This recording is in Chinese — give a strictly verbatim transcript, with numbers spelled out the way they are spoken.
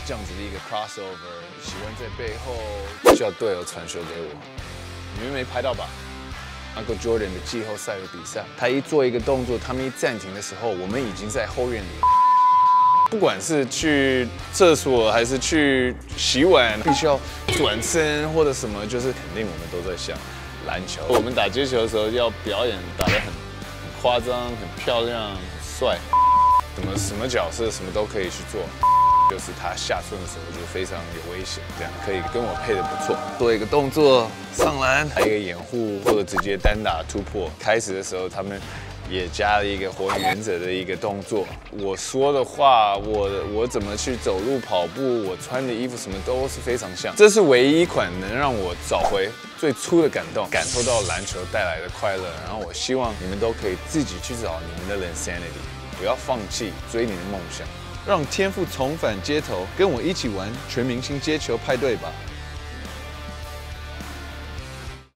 这样子的一个 crossover， 喜欢在背后叫队友传球给我。你们没拍到吧 ？Michael Jordan 的季后赛的比赛，他一做一个动作，他们一暂停的时候，我们已经在后院里。不管是去厕所还是去洗碗，必须要转身或者什么，就是肯定我们都在想篮球。我们打接球的时候要表演，打得很很夸张、很漂亮、很帅，什么什么角色什么都可以去做。就是他下寸的时候就非常有危险，这样可以跟我配的不错。做一个动作上篮，来一个掩护或者直接单打突破。开始的时候他们也加了一个火影忍者的一个动作。我说的话，我我怎么去走路、跑步，我穿的衣服什么都是非常像。这是唯一一款能让我找回最初的感动，感受到篮球带来的快乐。然后我希望你们都可以自己去找你们的 insanity， 不要放弃追你的梦想。让天赋重返街头，跟我一起玩全明星接球派对吧！